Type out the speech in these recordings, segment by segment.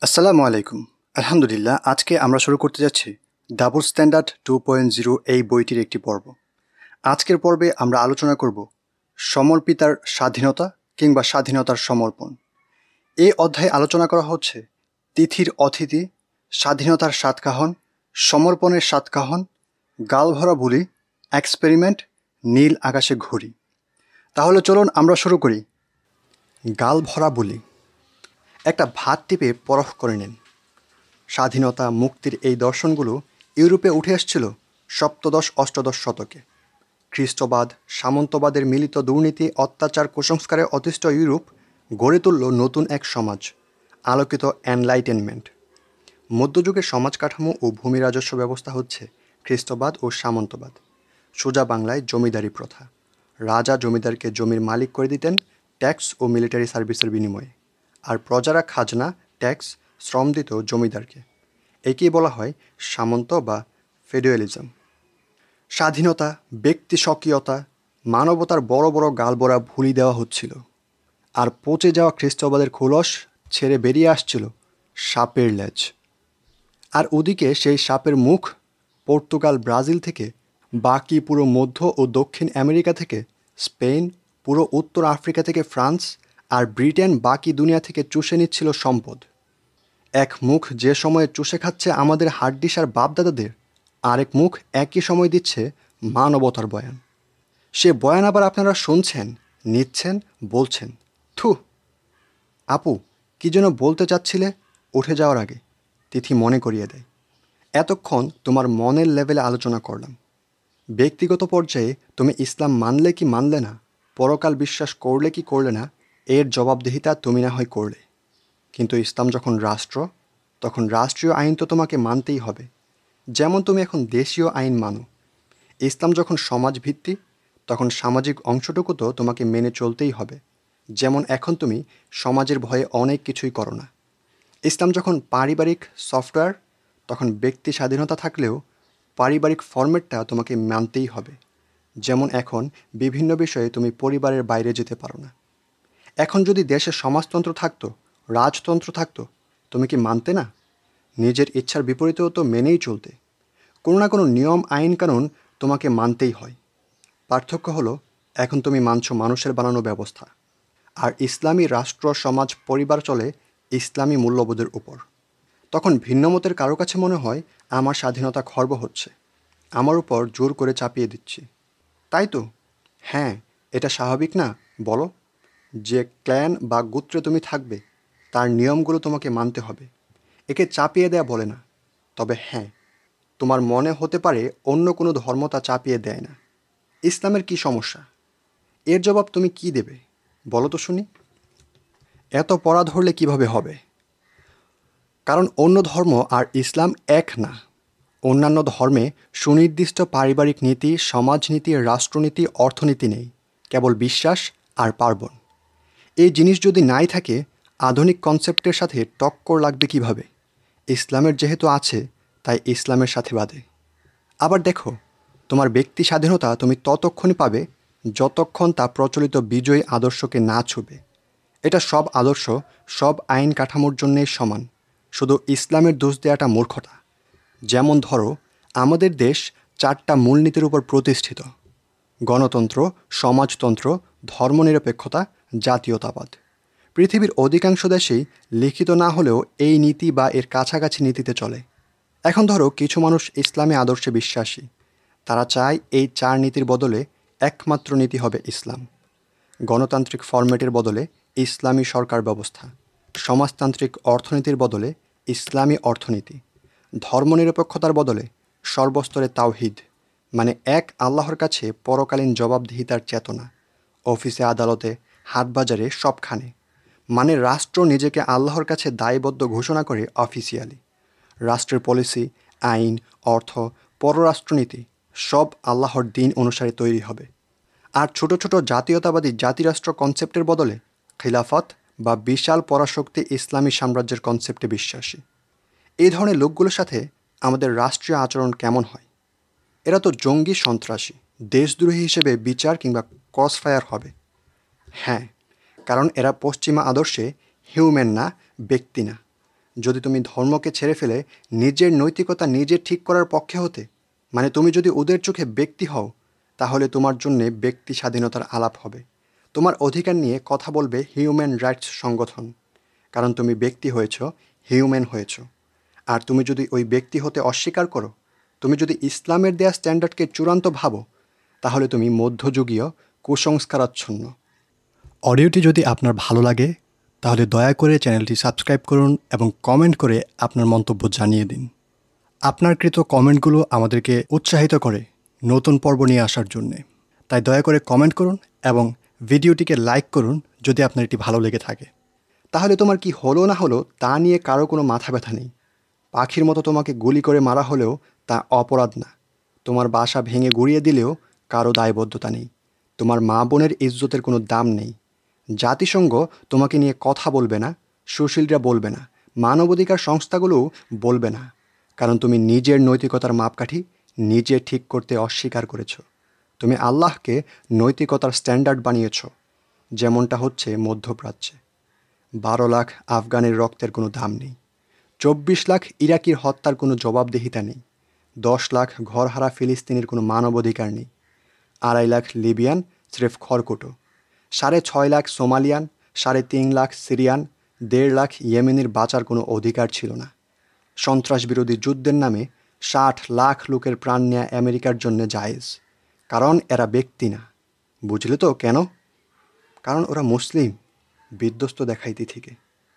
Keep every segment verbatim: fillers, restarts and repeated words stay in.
আসসালামু আলাইকুম। আলহামদুলিল্লাহ, আজকে আমরা শুরু করতে যাচ্ছি double standard two point zero এই বইটির একটি পর্ব। আজকের পর্বে আমরা আলোচনা করব সমর্পিতার স্বাধীনতা কিংবা স্বাধীনতার সমর্পণ। এই অধ্যায়ে আলোচনা করা হচ্ছে তিথির অতিথি, স্বাধীনতার সাতকাহন, সমর্পণের সাতকাহন, গালভরা বুলি, এক্সপেরিমেন্ট, নীল আকাশে ঘুড়ি। তাহলে চলুন আমরা শুরু করি। গালভরা বুলি। একটা ভাত টিপে পরখ করে নিন। স্বাধীনতা মুক্তির এই দর্শনগুলো ইউরোপে উঠে আসছিল সপ্তদশ অষ্টাদশ শতকে। খ্রিস্টবাদ সামন্তবাদের মিলিত দুর্নীতি অত্যাচার কুসংস্কারে অতিষ্ঠ ইউরোপ গড়ে তুলল নতুন এক সমাজ, আলোকিত এনলাইটেনমেন্ট। মধ্যযুগের সমাজ কাঠামো ও ভূমি রাজস্ব ব্যবস্থা হচ্ছে খ্রিস্টবাদ ও সামন্তবাদ। সোজা বাংলায় জমিদারি প্রথা। রাজা জমিদারকে জমির মালিক করে দিতেন ট্যাক্স ও মিলিটারি সার্ভিসের বিনিময়ে, আর প্রজারা খাজনা, ট্যাক্স, শ্রম দিত জমিদারকে। একেই বলা হয় সামন্ত বা ফেডারেলিজম। স্বাধীনতা, ব্যক্তি স্বকীয়তা, মানবতার বড় বড় গালবরা ভুলি দেওয়া হচ্ছিল, আর পচে যাওয়া খ্রিস্টবাদের খোলস ছেড়ে বেরিয়ে আসছিল সাপের লেজ। আর ওদিকে সেই সাপের মুখ পর্তুগাল, ব্রাজিল থেকে, বাকি পুরো মধ্য ও দক্ষিণ আমেরিকা থেকে, স্পেন, পুরো উত্তর আফ্রিকা থেকে ফ্রান্স, আর ব্রিটেন বাকি দুনিয়া থেকে চুষে নিচ্ছিল সম্পদ। এক মুখ যে সময়ে চুষে খাচ্ছে আমাদের হাড্ডিসার বাপদাদাদের, আরেক মুখ একই সময় দিচ্ছে মানবতার বয়ান। সে বয়ান আবার আপনারা শুনছেন, নিচ্ছেন, বলছেন। থু। আপু, কি যেন বলতে চাচ্ছিলে? উঠে যাওয়ার আগে তিথি মনে করিয়ে দেয়। এতক্ষণ তোমার মনের লেভেলে আলোচনা করলাম। ব্যক্তিগত পর্যায়ে তুমি ইসলাম মানলে কি মানলে না, পরকাল বিশ্বাস করলে কি করলে না, এর জবাবদিহিতা তুমি না হয় করলে। কিন্তু ইসলাম যখন রাষ্ট্র, তখন রাষ্ট্রীয় আইন তো তোমাকে মানতেই হবে, যেমন তুমি এখন দেশীয় আইন মানো। ইসলাম যখন সমাজভিত্তিক, তখন সামাজিক অংশটুকু তো তোমাকে মেনে চলতেই হবে, যেমন এখন তুমি সমাজের ভয়ে অনেক কিছুই করো না। ইসলাম যখন পারিবারিক সফটওয়্যার, তখন ব্যক্তি স্বাধীনতা থাকলেও পারিবারিক ফরম্যাটটা তোমাকে মানতেই হবে, যেমন এখন বিভিন্ন বিষয়ে তুমি পরিবারের বাইরে যেতে পারো না। এখন যদি দেশে সমাজতন্ত্র থাকতো, রাজতন্ত্র থাকতো, তুমি কি মানতে না? নিজের ইচ্ছার বিপরীতেও তো মেনেই চলতে। কোনো না কোনো নিয়ম আইন কানুন তোমাকে মানতেই হয়। পার্থক্য হলো এখন তুমি মানছো মানুষের বানানো ব্যবস্থা, আর ইসলামী রাষ্ট্র, সমাজ, পরিবার চলে ইসলামী মূল্যবোধের উপর। তখন ভিন্নমতের কারো কাছে মনে হয় আমার স্বাধীনতা খর্ব হচ্ছে, আমার উপর জোর করে চাপিয়ে দিচ্ছি। তাই তো? হ্যাঁ, এটা স্বাভাবিক না বলো? যে ক্ল্যান বা গোত্রে তুমি থাকবে, তার নিয়মগুলো তোমাকে মানতে হবে। একে চাপিয়ে দেয়া বলে না। তবে হ্যাঁ, তোমার মনে হতে পারে অন্য কোনো ধর্ম তা চাপিয়ে দেয় না। ইসলামের কি সমস্যা? এর জবাব তুমি কি দেবে বলো তো শুনি? এত পড়া ধরলে কিভাবে হবে? কারণ অন্য ধর্ম আর ইসলাম এক না। অন্যান্য ধর্মে সুনির্দিষ্ট পারিবারিক নীতি, সমাজনীতি, রাষ্ট্রনীতি, অর্থনীতি নেই, কেবল বিশ্বাস আর পার্বণ। এই জিনিস যদি নাই থাকে, আধুনিক কনসেপ্টের সাথে টক্কর লাগবে কিভাবে? ইসলামের যেহেতু আছে, তাই ইসলামের সাথে বাদে। আবার দেখো, তোমার ব্যক্তি স্বাধীনতা তুমি ততক্ষণই পাবে যতক্ষণ তা প্রচলিত বিজয়ী আদর্শকে না ছুবে। এটা সব আদর্শ, সব আইন কাঠামোর জন্যেই সমান, শুধু ইসলামের দোষ দেওয়াটা মূর্খতা। যেমন ধরো, আমাদের দেশ চারটা মূলনীতির উপর প্রতিষ্ঠিত: গণতন্ত্র, সমাজতন্ত্র, ধর্মনিরপেক্ষতা, জাতীয়তাবাদ। পৃথিবীর অধিকাংশ দেশেই লিখিত না হলেও এই নীতি বা এর কাছাকাছি নীতিতে চলে। এখন ধরো কিছু মানুষ ইসলামী আদর্শে বিশ্বাসী, তারা চায় এই চার নীতির বদলে একমাত্র নীতি হবে ইসলাম। গণতান্ত্রিক ফরম্যাটের বদলে ইসলামী সরকার ব্যবস্থা, সমাজতান্ত্রিক অর্থনীতির বদলে ইসলামী অর্থনীতি, ধর্মনিরপেক্ষতার বদলে সর্বস্তরে তাওহিদ, মানে এক আল্লাহর কাছে পরকালীন জবাবদিহিতার চেতনা, অফিসে, আদালতে, হাটবাজারে, সবখানে। মানে রাষ্ট্র নিজেকে আল্লাহর কাছে দায়বদ্ধ ঘোষণা করে অফিসিয়ালি। রাষ্ট্রের পলিসি, আইন, অর্থ, পররাষ্ট্রনীতি সব আল্লাহর দিন অনুসারে তৈরি হবে। আর ছোট ছোট জাতীয়তাবাদী জাতিরাষ্ট্র কনসেপ্টের বদলে খিলাফত বা বিশাল পরাশক্তি ইসলামী সাম্রাজ্যের কনসেপ্টে বিশ্বাসী। এই ধরনের লোকগুলোর সাথে আমাদের রাষ্ট্রীয় আচরণ কেমন হয়? এরা তো জঙ্গি, সন্ত্রাসী, দেশদ্রোহী হিসেবে বিচার কিংবা ক্রসফায়ার হবে। হ্যাঁ, কারণ এরা পশ্চিমা আদর্শে হিউম্যান না, ব্যক্তি না। যদি তুমি ধর্মকে ছেড়ে ফেলে নিজের নৈতিকতা নিজে ঠিক করার পক্ষে হতে, মানে তুমি যদি ওদের চোখে ব্যক্তি হও, তাহলে তোমার জন্যে ব্যক্তি স্বাধীনতার আলাপ হবে। তোমার অধিকার নিয়ে কথা বলবে হিউম্যান রাইটস সংগঠন, কারণ তুমি ব্যক্তি হয়েছ, হিউম্যান হয়েছ। আর তুমি যদি ওই ব্যক্তি হতে অস্বীকার করো, তুমি যদি ইসলামের দেয়া স্ট্যান্ডার্ডকে চূড়ান্ত ভাবো, তাহলে তুমি মধ্যযুগীয় কুসংস্কারাচ্ছন্ন। অডিওটি যদি আপনার ভালো লাগে তাহলে দয়া করে চ্যানেলটি সাবস্ক্রাইব করুন এবং কমেন্ট করে আপনার মন্তব্য জানিয়ে দিন। আপনার কৃত কমেন্টগুলো আমাদেরকে উৎসাহিত করে নতুন পর্ব নিয়ে আসার জন্যে। তাই দয়া করে কমেন্ট করুন এবং ভিডিওটিকে লাইক করুন যদি আপনার এটি ভালো লেগে থাকে। তাহলে তোমার কি হলো না হলো তা নিয়ে কারো কোনো মাথা ব্যথা নেই। পাখির মতো তোমাকে গুলি করে মারা হলেও তা অপরাধ না। তোমার বাসা ভেঙে গুড়িয়ে দিলেও কারো দায়বদ্ধতা নেই। তোমার মা বোনের ইজ্জতের কোনো দাম নেই। জাতিসংঘ তোমাকে নিয়ে কথা বলবে না, সুশীলরা বলবে না, মানবাধিকার সংস্থাগুলোও বলবে না, কারণ তুমি নিজের নৈতিকতার মাপকাঠি নিজে ঠিক করতে অস্বীকার করেছ। তুমি আল্লাহকে নৈতিকতার স্ট্যান্ডার্ড বানিয়েছ, যেমনটা হচ্ছে মধ্যপ্রাচ্যে। বারো লাখ আফগানের রক্তের কোনো দাম নেই। চব্বিশ লাখ ইরাকির হত্যার কোনো জবাবদিহিতা নেই। দশ লাখ ঘরহারা ফিলিস্তিনির কোনো মানবাধিকার নেই। আড়াই লাখ লিবিয়ান স্রেফ খড়কুটো। সাড়ে ছয় লাখ সোমালিয়ান, সাড়ে তিন লাখ সিরিয়ান, দেড় লাখ ইয়েমেনির বাঁচার কোনো অধিকার ছিল না। সন্ত্রাস বিরোধী যুদ্ধের নামে ষাট লাখ লোকের প্রাণ নেয়া আমেরিকার জন্য জায়েজ, কারণ এরা ব্যক্তি না। বুঝলে তো কেন? কারণ ওরা মুসলিম। বিধ্বস্ত দেখাই তিথিকে।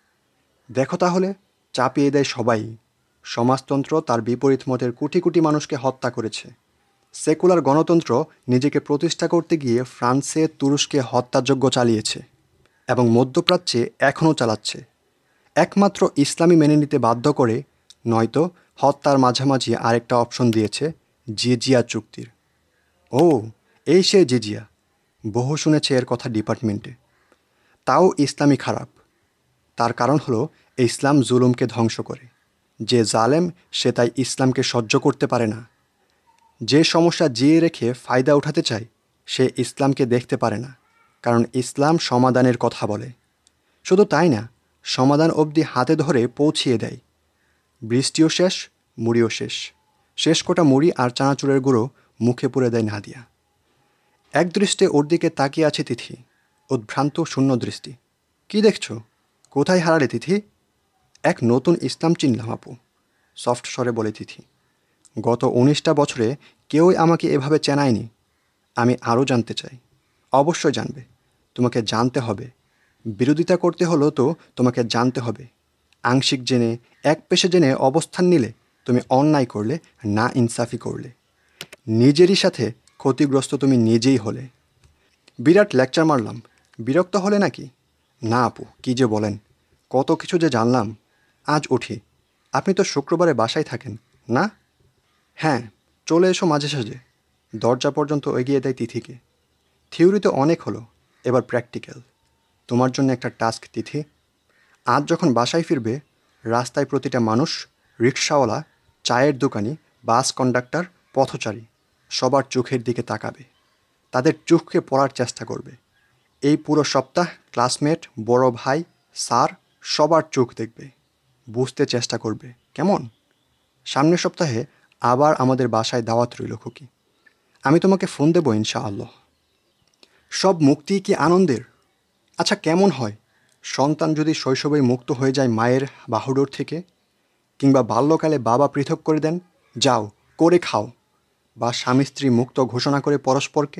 দেখো তাহলে, চাপিয়ে দেয় সবাই। সমাজতন্ত্র তার বিপরীত মতের কোটি কোটি মানুষকে হত্যা করেছে। সেকুলার গণতন্ত্র নিজেকে প্রতিষ্ঠা করতে গিয়ে ফ্রান্সে তুরস্কে হত্যাযজ্ঞ চালিয়েছে এবং মধ্যপ্রাচ্যে এখনও চালাচ্ছে। একমাত্র ইসলামী মেনে নিতে বাধ্য করে, নয়তো হত্যার মাঝামাঝি আরেকটা অপশন দিয়েছে, জিজিয়া চুক্তির। ও, এই সে জিজিয়া। বহু শুনেছে এর কথা ডিপার্টমেন্টে। তাও ইসলামই খারাপ। তার কারণ হলো ইসলাম জুলুমকে ধ্বংস করে। যে জালেম সে তাই ইসলামকে সহ্য করতে পারে না। যে সমস্যা জিয়ে রেখে ফায়দা উঠাতে চায় সে ইসলামকে দেখতে পারে না, কারণ ইসলাম সমাধানের কথা বলে। শুধু তাই না, সমাধান অবধি হাতে ধরে পৌঁছিয়ে দেয়। বৃষ্টিও শেষ, মুড়িও শেষ। শেষ কোটা মুড়ি আর চানাচুরের গুঁড়ো মুখে পুরে দেয় নাদিয়া। এক দৃষ্টে ওর দিকে তাকিয়ে আছে তিথি, উদ্ভ্রান্ত শূন্য দৃষ্টি। কি দেখছো? কোথায় হারালে তিথি? এক নতুন ইসলাম চিনলাম আপু, সফট স্বরে বলে তিথি। গত উনিশটা বছরে কেউই আমাকে এভাবে চেনায়নি। আমি আরও জানতে চাই। অবশ্যই জানবে। তোমাকে জানতে হবে। বিরোধিতা করতে হলেও তো তোমাকে জানতে হবে। আংশিক জেনে, এক পেশে জেনে অবস্থান নিলে তুমি অন্যায় করলে, না ইনসাফি করলে। নিজেরই সাথে ক্ষতিগ্রস্ত তুমি নিজেই হলে। বিরাট লেকচার মারলাম, বিরক্ত হলে নাকি? না আপু, কী যে বলেন, কত কিছু যে জানলাম। আজ উঠি। আপনি তো শুক্রবারে বাসায় থাকেন না? হ্যাঁ, চলে এসো মাঝে সাঝে। দরজা পর্যন্ত এগিয়ে দেয় তিথিকে। থিওরি তো অনেক হলো, এবার প্র্যাকটিক্যাল। তোমার জন্য একটা টাস্ক তিথি। আজ যখন বাসায় ফিরবে, রাস্তায় প্রতিটা মানুষ, রিকশাওয়ালা, চায়ের দোকানি, বাস কন্ডাক্টর, পথচারী সবার চোখের দিকে তাকাবে। তাদের চোখকে পড়ার চেষ্টা করবে। এই পুরো সপ্তাহ ক্লাসমেট, বড় ভাই, স্যার সবার চোখ দেখবে, বুঝতে চেষ্টা করবে। কেমন? সামনের সপ্তাহে আবার আমাদের বাসায় দাওয়াত রইল খুকি। আমি তোমাকে ফোন দেবো ইনশাআল্লাহ। সব মুক্তি কি আনন্দের? আচ্ছা, কেমন হয় সন্তান যদি শৈশবেই মুক্ত হয়ে যায় মায়ের বাহুডোর থেকে, কিংবা বাল্যকালে বাবা পৃথক করে দেন, যাও করে খাও, বা স্বামী স্ত্রী মুক্ত ঘোষণা করে পরস্পরকে?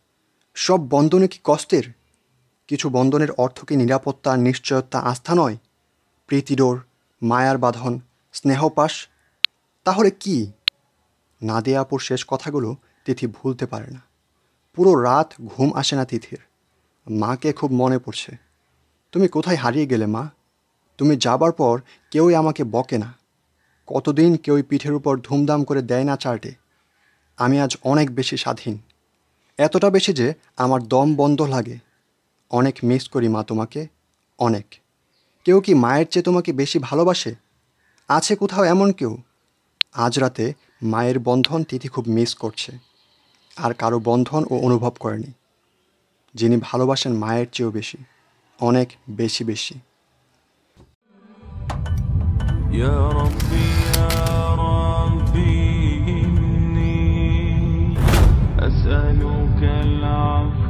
সব বন্ধনে কি কষ্টের? কিছু বন্ধনের অর্থ কি নিরাপত্তা, নিশ্চয়তা, আস্থা নয়? প্রীতিডোর, মায়ার বাঁধন, স্নেহপাশ? তাহলে কি? নাদিয়া আপুর শেষ কথাগুলো তিথি ভুলতে পারে না। পুরো রাত ঘুম আসে না তিথির। মাকে খুব মনে পড়ছে। তুমি কোথায় হারিয়ে গেলে মা? তুমি যাবার পর কেউই আমাকে বকে না। কতদিন কেউই পিঠের উপর ধুমধাম করে দেয় না চার্টে। আমি আজ অনেক বেশি স্বাধীন, এতটা বেশি যে আমার দম বন্ধ লাগে। অনেক মিস করি মা তোমাকে, অনেক। কেউ কি মায়ের চেয়ে তোমাকে বেশি ভালোবাসে? আছে কোথাও এমন কেউ? আজ রাতে মায়ের বন্ধন তিথি খুব মিস করছে। আর কারো বন্ধন ও অনুভব করেনি, যিনি ভালোবাসেন মায়ের চেয়েও বেশি, অনেক বেশি বেশি। يا ربي يا ربي إني أسألك العفو